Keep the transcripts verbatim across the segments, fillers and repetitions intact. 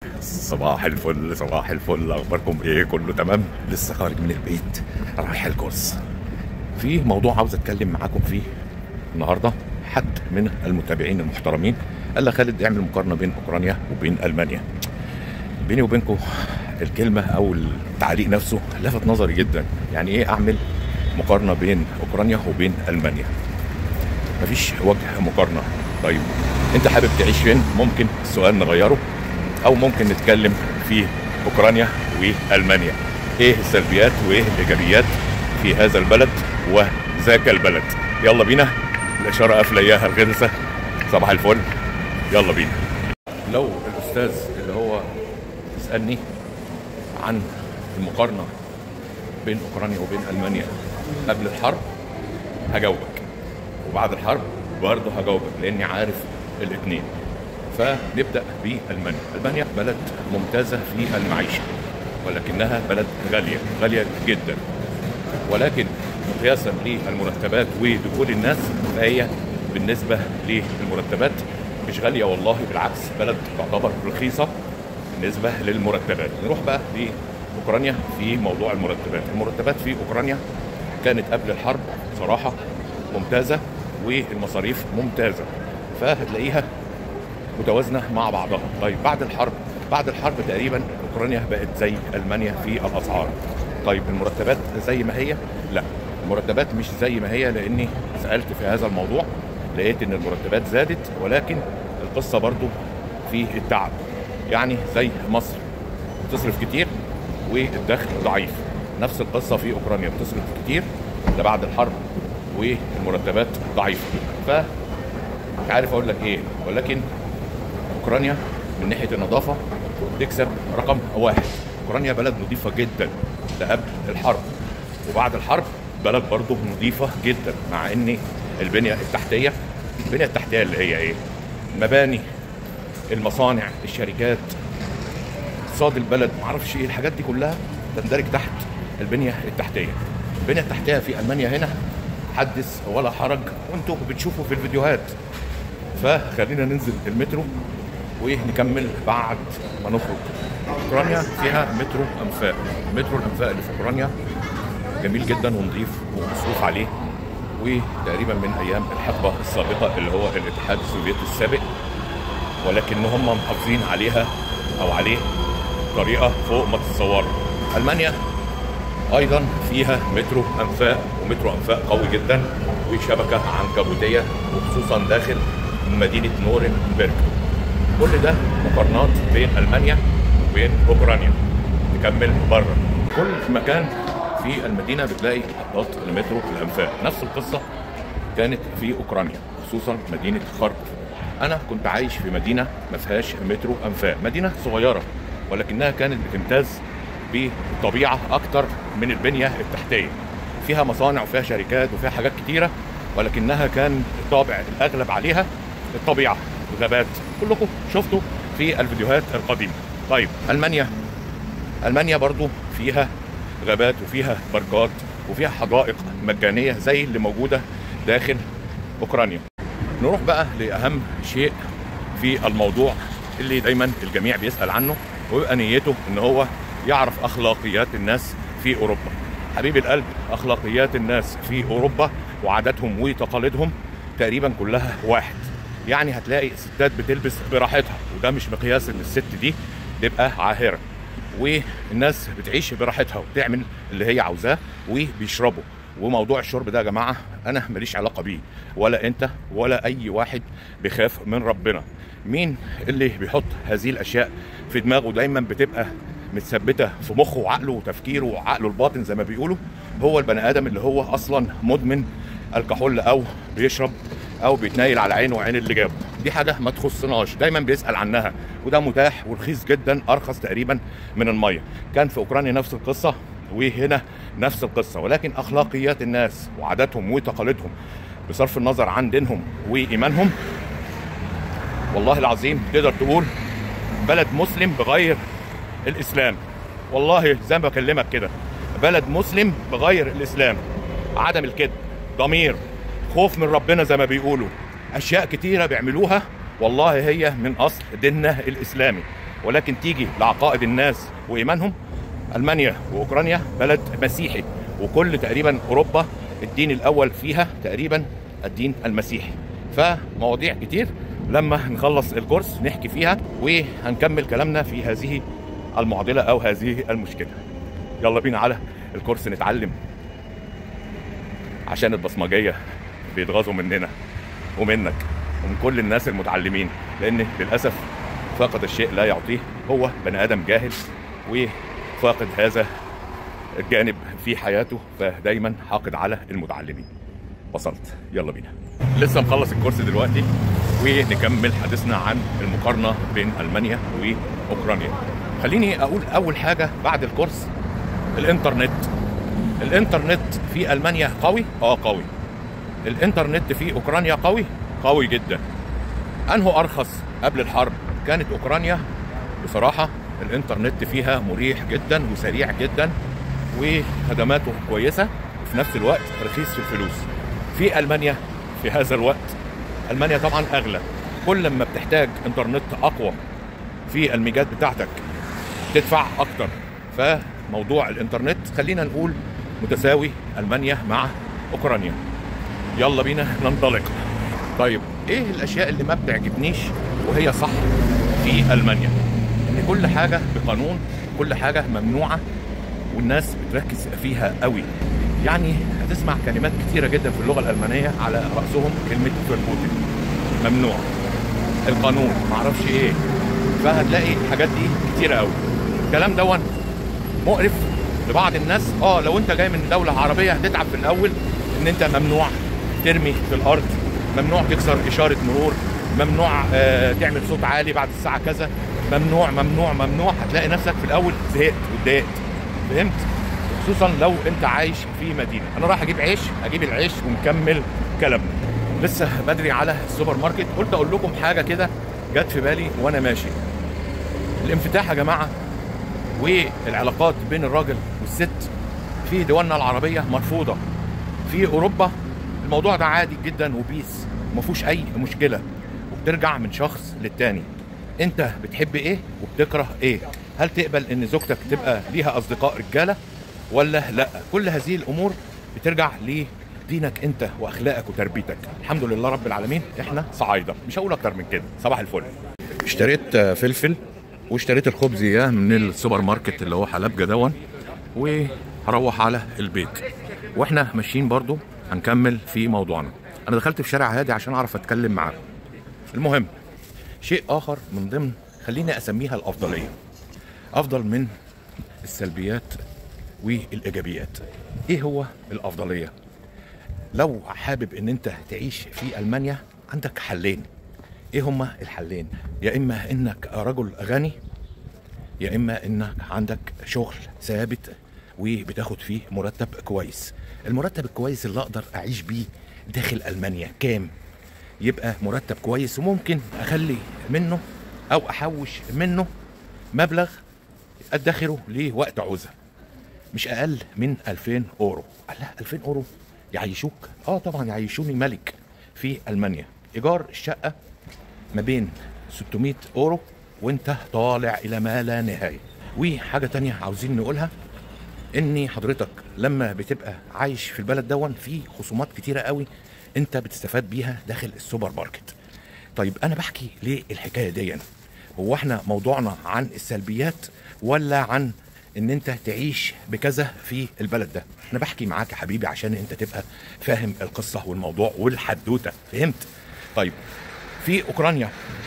صباح الفل صباح الفل، اخباركم ايه؟ كله تمام؟ لسه خارج من البيت رايح الكورس. في موضوع عاوز اتكلم معاكم فيه النهارده. حد من المتابعين المحترمين قال لي خالد اعمل مقارنه بين اوكرانيا وبين المانيا. بيني وبينكم الكلمه او التعليق نفسه لفت نظري جدا. يعني ايه اعمل مقارنه بين اوكرانيا وبين المانيا؟ مفيش وجه مقارنه. طيب انت حابب تعيش فين؟ ممكن السؤال نغيره، او ممكن نتكلم في اوكرانيا والمانيا. ايه السلبيات وايه الايجابيات في هذا البلد وذاك البلد؟ يلا بينا. الاشاره قافله اياها الغلسه. صباح الفل، يلا بينا. لو الاستاذ اللي هو يسالني عن المقارنه بين اوكرانيا وبين المانيا قبل الحرب هجاوبك، وبعد الحرب برضه هجاوبك لاني عارف الاثنين. فنبدا بالمانيا. المانيا بلد ممتازه في المعيشه، ولكنها بلد غاليه غاليه جدا، ولكن مقياسا للمرتبات ودخول الناس فهي بالنسبه للمرتبات مش غاليه والله، بالعكس بلد تعتبر رخيصه بالنسبه للمرتبات. نروح بقى لاوكرانيا. في موضوع المرتبات، المرتبات في اوكرانيا كانت قبل الحرب صراحه ممتازه والمصاريف ممتازه، فهتلاقيها متوازنه مع بعضها. طيب بعد الحرب بعد الحرب تقريبا اوكرانيا بقت زي المانيا في الاسعار. طيب المرتبات زي ما هي؟ لا، المرتبات مش زي ما هي، لاني سالت في هذا الموضوع لقيت ان المرتبات زادت، ولكن القصه برضو في التعب. يعني زي مصر بتصرف كتير والدخل ضعيف، نفس القصه في اوكرانيا، بتصرف كتير ده بعد الحرب والمرتبات ضعيفه. ف مش عارف اقول لك ايه، ولكن اوكرانيا من ناحيه النظافه تكسب رقم واحد. اوكرانيا بلد نظيفه جدا، ده قبل الحرب، وبعد الحرب بلد برضه نظيفه جدا، مع ان البنيه التحتيه البنيه التحتيه اللي هي ايه؟ المباني، المصانع، الشركات، اقتصاد البلد، معرفش ايه الحاجات دي كلها تندرج تحت البنيه التحتيه. البنيه التحتيه في المانيا هنا حدث ولا حرج، وانتم بتشوفوا في الفيديوهات. فخلينا ننزل المترو ونكمل بعد ما نخرج. اوكرانيا فيها مترو انفاق. مترو الانفاق اللي في اوكرانيا جميل جدا ونظيف ومصروف عليه، وتقريبا من ايام الحقبه السابقه اللي هو الاتحاد السوفيتي السابق، ولكن هم محافظين عليها او عليه بطريقه فوق ما تتصوروا. المانيا ايضا فيها مترو انفاق، ومترو انفاق قوي جدا وشبكه عنكبوتيه، وخصوصا داخل مدينه نورنبرج. كل ده مقارنات بين المانيا وبين اوكرانيا. نكمل بره. كل مكان في المدينه بتلاقي محطات المترو الانفاق. نفس القصه كانت في اوكرانيا، خصوصا مدينه خاركوف. انا كنت عايش في مدينه ما فيهاش مترو انفاق، مدينه صغيره ولكنها كانت بتمتاز بالطبيعه اكتر من البنيه التحتيه. فيها مصانع وفيها شركات وفيها حاجات كتيره، ولكنها كان الطابع الاغلب عليها الطبيعه، الغابات. كلكم شفتوا في الفيديوهات القديمه. طيب المانيا المانيا برضو فيها غابات وفيها باركات وفيها حدائق مجانيه زي اللي موجوده داخل اوكرانيا. نروح بقى لاهم شيء في الموضوع اللي دايما الجميع بيسال عنه، ويبقى نيته ان هو يعرف اخلاقيات الناس في اوروبا. حبيب القلب، اخلاقيات الناس في اوروبا وعاداتهم وتقاليدهم تقريبا كلها واحد. يعني هتلاقي الستات بتلبس براحتها، وده مش مقياس ان الست دي تبقى عاهره، والناس بتعيش براحتها وبتعمل اللي هي عاوزاه وبيشربوا. وموضوع الشرب ده يا جماعه انا ماليش علاقه بيه، ولا انت ولا اي واحد بيخاف من ربنا. مين اللي بيحط هذه الاشياء في دماغه دايما بتبقى متثبته في مخه وعقله وتفكيره وعقله الباطن زي ما بيقولوا؟ هو البني ادم اللي هو اصلا مدمن الكحول، او بيشرب او بيتنايل على عينه وعين اللي جابه. دي حاجه ما تخصناش، دايما بيسال عنها، وده متاح ورخيص جدا، ارخص تقريبا من الميه. كان في اوكرانيا نفس القصه، وهنا نفس القصه. ولكن اخلاقيات الناس وعاداتهم وتقاليدهم بصرف النظر عن دينهم وايمانهم، والله العظيم تقدر تقول بلد مسلم بغير الاسلام. والله زي ما بكلمك كده، بلد مسلم بغير الاسلام. عدم الكذب، ضمير، خوف من ربنا زي ما بيقولوا، اشياء كتيره بيعملوها والله هي من اصل ديننا الاسلامي. ولكن تيجي لعقائد الناس وايمانهم، المانيا واوكرانيا بلد مسيحي، وكل تقريبا اوروبا الدين الاول فيها تقريبا الدين المسيحي. فمواضيع كتير لما نخلص الكورس نحكي فيها، وهنكمل كلامنا في هذه المعضله او هذه المشكله. يلا بينا على الكورس نتعلم، عشان البصمجيه بيتغاظوا مننا ومنك ومن كل الناس المتعلمين، لان للاسف فاقد الشيء لا يعطيه، هو بني ادم جاهل وفاقد هذا الجانب في حياته، فدايما حاقد على المتعلمين. وصلت، يلا بينا. لسه مخلص الكورس دلوقتي ونكمل حديثنا عن المقارنه بين المانيا واوكرانيا. خليني اقول اول حاجه بعد الكورس، الانترنت. الانترنت في المانيا قوي؟ اه قوي. الانترنت في اوكرانيا قوي؟ قوي جدا. انه ارخص قبل الحرب كانت اوكرانيا. بصراحه الانترنت فيها مريح جدا وسريع جدا وخدماته كويسه، وفي نفس الوقت رخيص في الفلوس. في المانيا في هذا الوقت، المانيا طبعا اغلى، كل ما بتحتاج انترنت اقوى في الميجات بتاعتك تدفع اكتر. فموضوع الانترنت خلينا نقول متساوي المانيا مع اوكرانيا. يلا بينا ننطلق. طيب ايه الاشياء اللي ما بتعجبنيش وهي صح في المانيا؟ ان كل حاجه بقانون، كل حاجه ممنوعه، والناس بتركز فيها قوي. يعني هتسمع كلمات كتيره جدا في اللغه الالمانيه على راسهم كلمه فيربوتن، ممنوع، القانون، معرفش ايه. فهتلاقي الحاجات دي كتيره قوي. الكلام دون مقرف لبعض الناس. اه لو انت جاي من دوله عربيه هتتعب في الاول، ان انت ممنوع ترمي في الارض، ممنوع تكسر اشاره مرور، ممنوع آه تعمل صوت عالي بعد الساعه كذا، ممنوع ممنوع ممنوع. هتلاقي نفسك في الاول زهقت واتضايقت، فهمت؟ خصوصا لو انت عايش في مدينه. انا رايح اجيب عيش، اجيب العيش ونكمل كلامنا. لسه بدري على السوبر ماركت، قلت اقول لكم حاجه كده جت في بالي وانا ماشي. الانفتاح يا جماعه والعلاقات بين الراجل والست في دولنا العربيه مرفوضه. في اوروبا الموضوع ده عادي جدا وبيس، ما فيهوش اي مشكله، وبترجع من شخص للتاني. انت بتحب ايه وبتكره ايه؟ هل تقبل ان زوجتك تبقى ليها اصدقاء رجاله ولا لا؟ كل هذه الامور بترجع لدينك انت واخلاقك وتربيتك. الحمد لله رب العالمين احنا صعايده، مش هقول اكتر من كده. صباح الفل. اشتريت فلفل واشتريت الخبز اياه من السوبر ماركت اللي هو حلبجه دون، وهروح على البيت. واحنا ماشيين برضو هنكمل في موضوعنا. انا دخلت في شارع هادي عشان اعرف اتكلم معاكم. المهم شيء اخر من ضمن، خليني اسميها الافضليه، افضل من السلبيات والايجابيات. ايه هو الافضليه؟ لو حابب ان انت تعيش في المانيا عندك حلين. ايه هما الحلين؟ يا اما انك رجل غني، يا اما انك عندك شغل ثابت وبتاخد فيه مرتب كويس. المرتب الكويس اللي اقدر اعيش بيه داخل المانيا كام؟ يبقى مرتب كويس وممكن اخلي منه او احوش منه مبلغ ادخره لوقت عوزه، مش اقل من ألفين اورو. لا ألفين اورو يعيشوك؟ اه طبعا يعيشوني ملك في المانيا. ايجار الشقه ما بين ستمائة اورو وانت طالع الى ما لا نهايه. وحاجه تانية عاوزين نقولها، ان حضرتك لما بتبقى عايش في البلد دون في خصومات كتيره قوي انت بتستفاد بيها داخل السوبر ماركت. طيب انا بحكي ليه الحكايه دي؟ هو احنا موضوعنا عن السلبيات ولا عن ان انت تعيش بكذا في البلد ده؟ انا بحكي معاك يا حبيبي عشان انت تبقى فاهم القصه والموضوع والحدوته، فهمت؟ طيب في اوكرانيا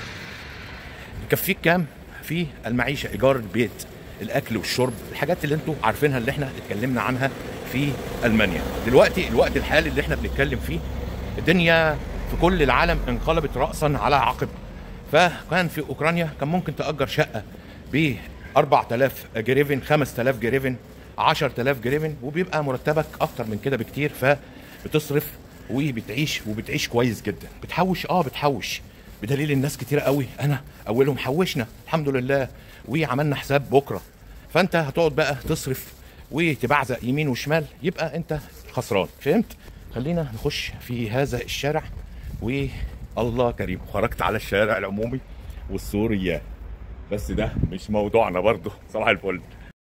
يكفيك كام في المعيشه؟ ايجار البيت، الاكل والشرب، الحاجات اللي انتوا عارفينها اللي احنا اتكلمنا عنها في المانيا. دلوقتي الوقت الحالي اللي احنا بنتكلم فيه، الدنيا في كل العالم انقلبت راسا على عقب. فكان في اوكرانيا كان ممكن تأجر شقه ب أربعة آلاف جريفن، خمسة آلاف جريفن، عشرة آلاف جريفن، وبيبقى مرتبك اكتر من كده بكتير. فبتصرف وبتعيش وبتعيش كويس جدا. بتحوش اه بتحوش، بدليل الناس كتير قوي انا اولهم حوشنا الحمد لله وعملنا حساب بكره. فانت هتقعد بقى تصرف وتبعزق يمين وشمال، يبقى انت خسران، فهمت؟ خلينا نخش في هذا الشارع. والله كريم، خرجت على الشارع العمومي والسورية. بس ده مش موضوعنا برضه. صباح الفل.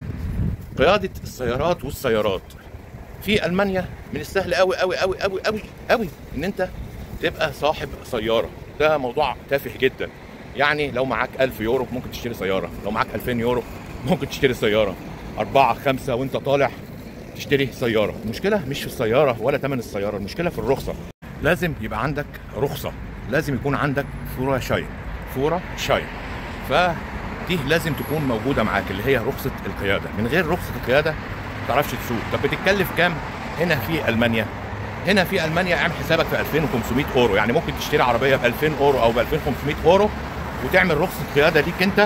قياده السيارات والسيارات في المانيا من السهل قوي قوي قوي قوي قوي قوي ان انت تبقى صاحب سياره. ده موضوع تافه جدا. يعني لو معاك ألف يورو ممكن تشتري سياره، لو معاك ألفين يورو ممكن تشتري سياره، أربعة خمسة وانت طالع تشتري سياره. المشكله مش في السياره ولا ثمن السياره، المشكله في الرخصه. لازم يبقى عندك رخصه، لازم يكون عندك فورا شاين. فورا شاين فدي لازم تكون موجوده معاك، اللي هي رخصه القياده. من غير رخصه القياده ما تعرفش تسوق. طب بتتكلف كام هنا في المانيا؟ هنا في المانيا اعمل حسابك في ألفين وخمسمائة اورو. يعني ممكن تشتري عربيه ب ألفين اورو او ب ألفين وخمسمائة اورو وتعمل رخصه قياده ليك انت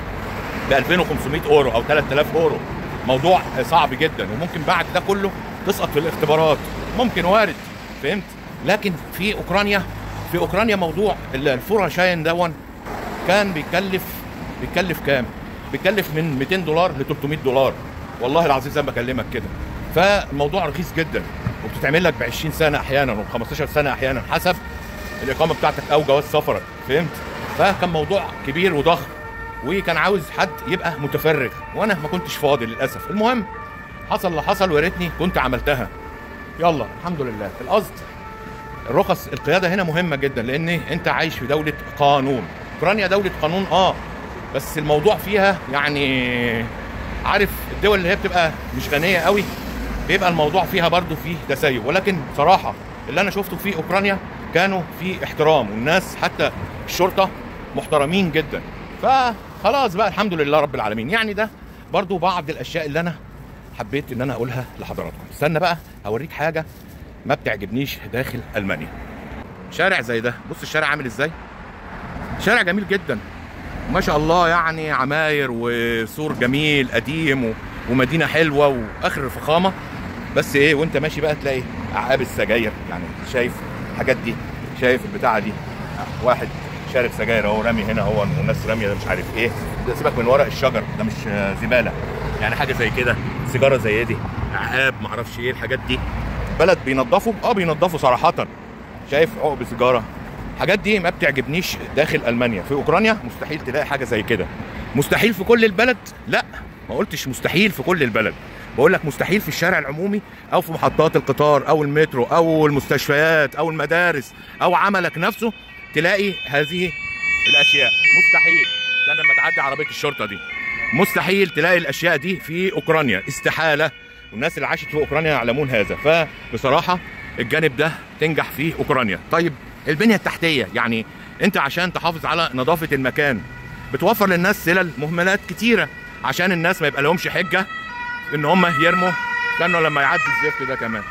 ب ألفين وخمسمائة اورو او ثلاثة آلاف اورو. موضوع صعب جدا، وممكن بعد ده كله تسقط في الاختبارات، ممكن وارد، فهمت؟ لكن في اوكرانيا في اوكرانيا موضوع الفورا شاين دون كان بيكلف بيكلف كام؟ بيكلف من مئتين دولار ل ثلاثمائة دولار، والله العظيم زي ما بكلمك كده. فالموضوع رخيص جدا، وبتتعمل لك ب عشرين سنه احيانا وب خمستاشر سنه احيانا حسب الاقامه بتاعتك او جواز سفرك، فهمت؟ فكان موضوع كبير وضخم، وكان عاوز حد يبقى متفرغ، وانا ما كنتش فاضي للاسف. المهم حصل اللي حصل، ويا ريتني كنت عملتها. يلا الحمد لله. القصد الرخص القياده هنا مهمه جدا، لان انت عايش في دوله قانون. اوكرانيا دوله قانون اه بس الموضوع فيها يعني عارف الدول اللي هي بتبقى مش غنيه قوي بيبقى الموضوع فيها برضو فيه تسيب. ولكن صراحه اللي انا شفته في اوكرانيا كانوا في احترام، والناس حتى الشرطه محترمين جدا. فخلاص بقى الحمد لله رب العالمين. يعني ده برضو بعض الاشياء اللي انا حبيت ان انا اقولها لحضراتكم. استنى بقى اوريك حاجه ما بتعجبنيش داخل المانيا. شارع زي ده، بص الشارع عامل ازاي. شارع جميل جدا ما شاء الله، يعني عماير وسور جميل قديم ومدينه حلوه واخر الفخامه. بس ايه وانت ماشي بقى تلاقي اعقاب السجاير. يعني شايف الحاجات دي، شايف البتاعه دي، واحد شارب سجاير اهو رامي هنا اهو، والناس راميه ده مش عارف ايه ده، سيبك من ورق الشجر ده مش زباله، يعني حاجه زي كده. سيجاره زي دي، اعقاب معرفش ايه الحاجات دي. بلد بينظفوا اه بينظفوا صراحه. شايف عقب سيجاره، الحاجات دي ما بتعجبنيش داخل المانيا. في اوكرانيا مستحيل تلاقي حاجه زي كده. مستحيل في كل البلد؟ لا ما قلتش مستحيل في كل البلد، بقول لك مستحيل في الشارع العمومي او في محطات القطار او المترو او المستشفيات او المدارس او عملك نفسه تلاقي هذه الاشياء. مستحيل. ده لما تعدي عربيه الشرطه دي مستحيل تلاقي الاشياء دي في اوكرانيا، استحاله. والناس اللي عاشت في اوكرانيا يعلمون هذا. فبصراحه الجانب ده تنجح فيه اوكرانيا. طيب البنيه التحتيه، يعني انت عشان تحافظ على نظافه المكان بتوفر للناس سلل مهملات كتيره عشان الناس ما يبقى لهمش حجه ان هم يرموا. استنوا لما يعدي الزفت ده كمان،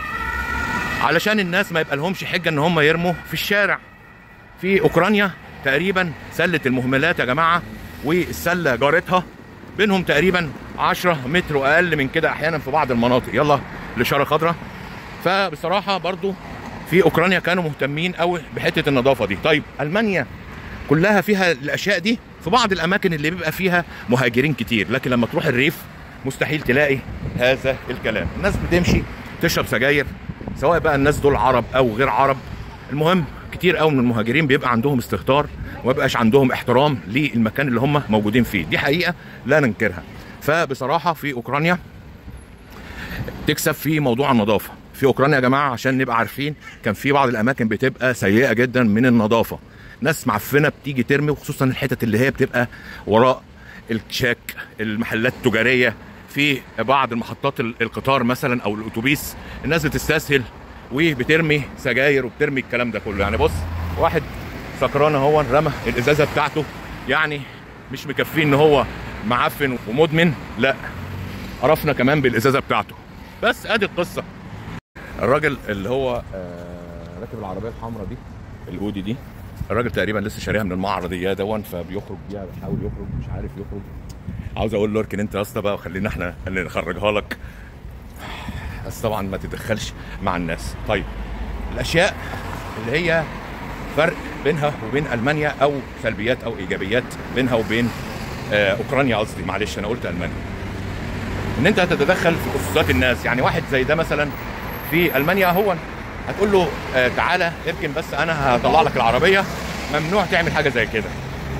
علشان الناس ما يبقى لهمش حجه ان هم يرموا في الشارع. في اوكرانيا تقريبا سله المهملات يا جماعه والسله جارتها بينهم تقريبا عشرة متر واقل من كده احيانا في بعض المناطق. يلا الاشاره خضراء. فبصراحه برضو في اوكرانيا كانوا مهتمين قوي بحته النظافه دي. طيب المانيا كلها فيها الاشياء دي في بعض الاماكن اللي بيبقى فيها مهاجرين كتير، لكن لما تروح الريف مستحيل تلاقي هذا الكلام. الناس بتمشي تشرب سجاير، سواء بقى الناس دول عرب او غير عرب. المهم كتير قوي من المهاجرين بيبقى عندهم استهتار وما بيبقاش عندهم احترام للمكان اللي هم موجودين فيه. دي حقيقه لا ننكرها. فبصراحه في اوكرانيا تكسب في موضوع النظافه. في اوكرانيا يا جماعه عشان نبقى عارفين كان في بعض الاماكن بتبقى سيئه جدا من النظافه، ناس معفنه بتيجي ترمي، وخصوصا الحتت اللي هي بتبقى وراء الكشاك، المحلات التجاريه، في بعض المحطات القطار مثلا او الاتوبيس. الناس بتستسهل وبترمي سجاير وبترمي الكلام ده كله. يعني بص واحد سكران اهو رمى الازازه بتاعته، يعني مش مكفيه ان هو معفن ومدمن، لا قرفنا كمان بالازازه بتاعته. بس ادي القصه. الراجل اللي هو آه راكب العربيه الحمراء دي الاودي دي، الراجل تقريبا لسه شاريها من المعرض اياه دون، فبيخرج بيها بيحاول يخرج مش عارف يخرج. عاوز اقول له اركن انت يا اسطى بقى وخلينا احنا اللي نخرجها لك، بس طبعا ما تتدخلش مع الناس. طيب الاشياء اللي هي فرق بينها وبين المانيا او سلبيات او ايجابيات بينها وبين آه اوكرانيا، قصدي معلش انا قلت المانيا، ان انت هتتدخل في خصوصيات الناس. يعني واحد زي ده مثلا في المانيا هو هتقول له آه تعالى اركن بس انا هطلع لك العربيه، ممنوع تعمل حاجه زي كده.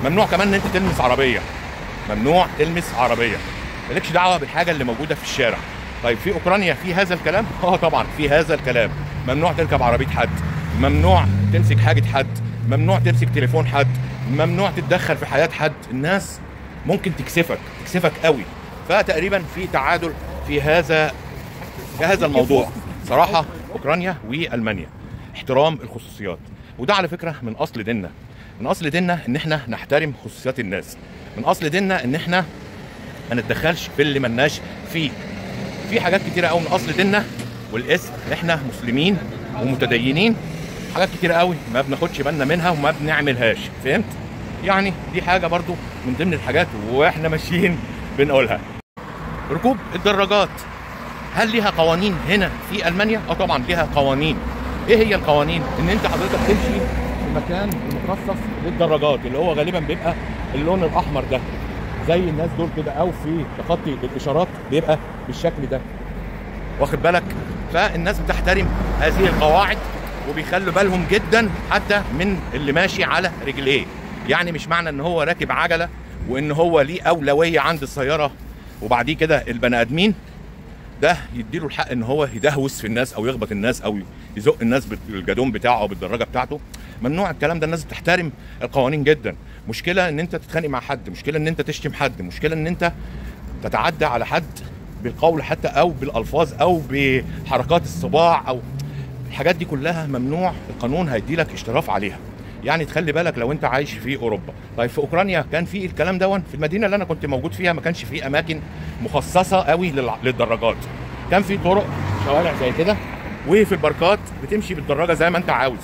ممنوع كمان ان انت تلمس عربيه، ممنوع تلمس عربيه، مالكش دعوه بالحاجه اللي موجوده في الشارع. طيب في اوكرانيا في هذا الكلام؟ اه طبعا في هذا الكلام. ممنوع تركب عربيه حد، ممنوع تمسك حاجه حد، ممنوع تمسك تليفون حد، ممنوع تتدخل في حياه حد. الناس ممكن تكسفك تكسفك قوي. فتقريبا في تعادل في هذا في هذا الموضوع صراحه. اوكرانيا والمانيا احترام الخصوصيات، وده على فكره من اصل ديننا. من اصل ديننا ان احنا نحترم خصوصيات الناس، من اصل ديننا ان احنا ما نتدخلش في اللي ملناش فيه. في حاجات كتيره قوي من اصل ديننا والاسم احنا مسلمين ومتدينين، حاجات كتيره قوي ما بناخدش بالنا منها وما بنعملهاش. فهمت؟ يعني دي حاجه برضو من ضمن الحاجات واحنا ماشيين بنقولها. ركوب الدراجات، هل ليها قوانين هنا في المانيا؟ اه طبعا ليها قوانين. ايه هي القوانين؟ ان انت حضرتك تمشي في مكان مخصص للدراجات اللي هو غالبا بيبقى اللون الاحمر ده زي الناس دول كده، او في تخطي الاشارات بيبقى بالشكل ده، واخد بالك؟ فالناس بتحترم هذه القواعد وبيخلوا بالهم جدا حتى من اللي ماشي على رجليه. يعني مش معنى ان هو راكب عجله وان هو ليه اولويه عند السياره وبعديه كده البني ادمين ده يديله الحق ان هو يدهوس في الناس او يخبط الناس او يزق الناس بالجدون بتاعه او بالدراجه بتاعته. ممنوع الكلام ده. الناس بتحترم القوانين جدا. مشكله ان انت تتخانق مع حد، مشكله ان انت تشتم حد، مشكله ان انت تتعدى على حد بالقول حتى او بالالفاظ او بحركات الصباع او الحاجات دي كلها ممنوع. القانون هيدي لك اشتراف عليها. يعني تخلي بالك لو انت عايش في اوروبا. طيب في اوكرانيا كان في الكلام دون. في المدينه اللي انا كنت موجود فيها ما كانش في اماكن مخصصه قوي للدراجات، كان في طرق شوارع زي كده، وفي الباركات بتمشي بالدراجه زي ما انت عاوز.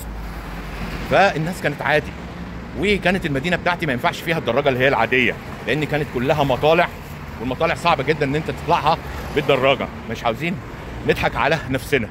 فالناس كانت عادي، وكانت المدينه بتاعتي ما ينفعش فيها الدراجه اللي هي العاديه لان كانت كلها مطالع، والمطالع صعبه جدا ان انت تطلعها بالدراجه. مش عاوزين نضحك على نفسنا.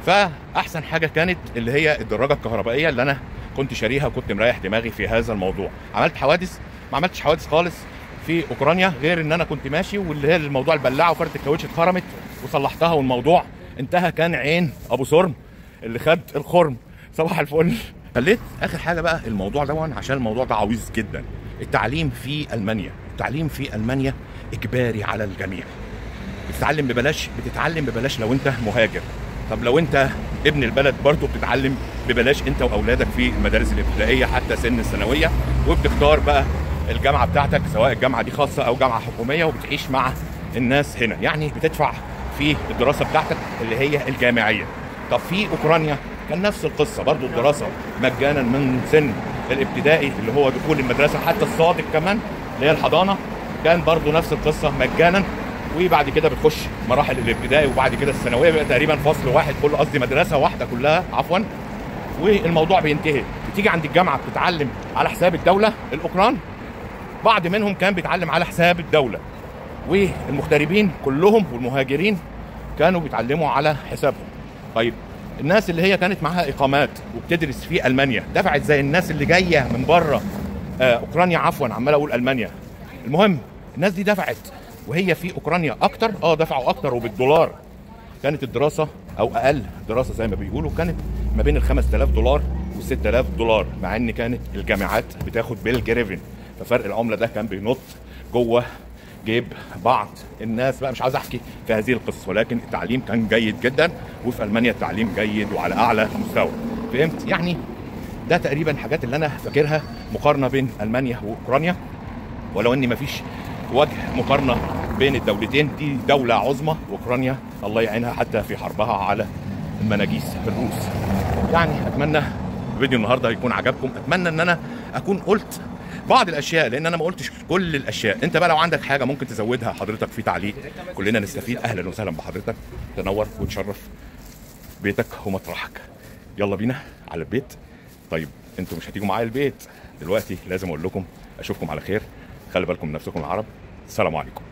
فاحسن حاجه كانت اللي هي الدراجه الكهربائيه اللي انا كنت شاريها وكنت مريح دماغي في هذا الموضوع. عملت حوادث؟ ما عملتش حوادث خالص في اوكرانيا، غير ان انا كنت ماشي واللي هي الموضوع البلاعه وفرده الكاوتش اتخرمت وصلحتها والموضوع انتهى. كان عين ابو صرم اللي خد الخرم. صباح الفل. خليت اخر حاجه بقى الموضوع ده عشان الموضوع ده عويص جدا. التعليم في المانيا، التعليم في المانيا اجباري على الجميع. بتتعلم ببلاش، بتتعلم ببلاش لو انت مهاجر. طب لو انت ابن البلد برضه بتتعلم ببلاش انت واولادك في المدارس الابتدائيه حتى سن الثانويه، وبتختار بقى الجامعه بتاعتك سواء الجامعه دي خاصه او جامعه حكوميه، وبتعيش مع الناس هنا. يعني بتدفع في الدراسه بتاعتك اللي هي الجامعيه. طب في اوكرانيا كان نفس القصه برضه، الدراسه مجانا من سن الابتدائي اللي هو دخول المدرسه حتى الصادق كمان اللي هي الحضانه، كان برضه نفس القصه مجانا. وبعد كده بتخش مراحل الابتدائي وبعد كده الثانويه بيبقى تقريبا فصل واحد كله، قصدي مدرسه واحده كلها عفوا، والموضوع بينتهي. بتيجي عند الجامعه بتتعلم على حساب الدوله. الاوكران بعض منهم كان بيتعلم على حساب الدوله، والمغتربين كلهم والمهاجرين كانوا بيتعلموا على حسابهم. طيب الناس اللي هي كانت معاها اقامات وبتدرس في المانيا دفعت زي الناس اللي جايه من بره آه اوكرانيا عفوا، عمال اقول المانيا. المهم الناس دي دفعت وهي في اوكرانيا اكتر، اه دفعوا اكتر وبالدولار. كانت الدراسه او اقل دراسه زي ما بيقولوا كانت ما بين ال خمسة آلاف دولار وال ستة آلاف دولار، مع ان كانت الجامعات بتاخد بالجريفن. ففرق العمله ده كان بينط جوه جيب بعض الناس. بقى مش عاوز احكي في هذه القصه، ولكن التعليم كان جيد جدا، وفي المانيا التعليم جيد وعلى اعلى مستوى. فهمت؟ يعني ده تقريبا الحاجات اللي انا فاكرها مقارنه بين المانيا واوكرانيا، ولو اني مفيش وجه مقارنه بين الدولتين. دي دوله عظمى واوكرانيا الله يعينها حتى في حربها على المناجيس في الروس. يعني اتمنى فيديو النهارده يكون عجبكم، اتمنى ان انا اكون قلت بعض الاشياء لان انا ما قلتش كل الاشياء. انت بقى لو عندك حاجه ممكن تزودها حضرتك في تعليق، كلنا نستفيد. اهلا وسهلا بحضرتك، تنور وتشرف بيتك ومطرحك. يلا بينا على البيت. طيب انتوا مش هتيجوا معايا البيت دلوقتي، لازم اقول لكم اشوفكم على خير. خلي بالكم من نفسكم العرب. السلام عليكم.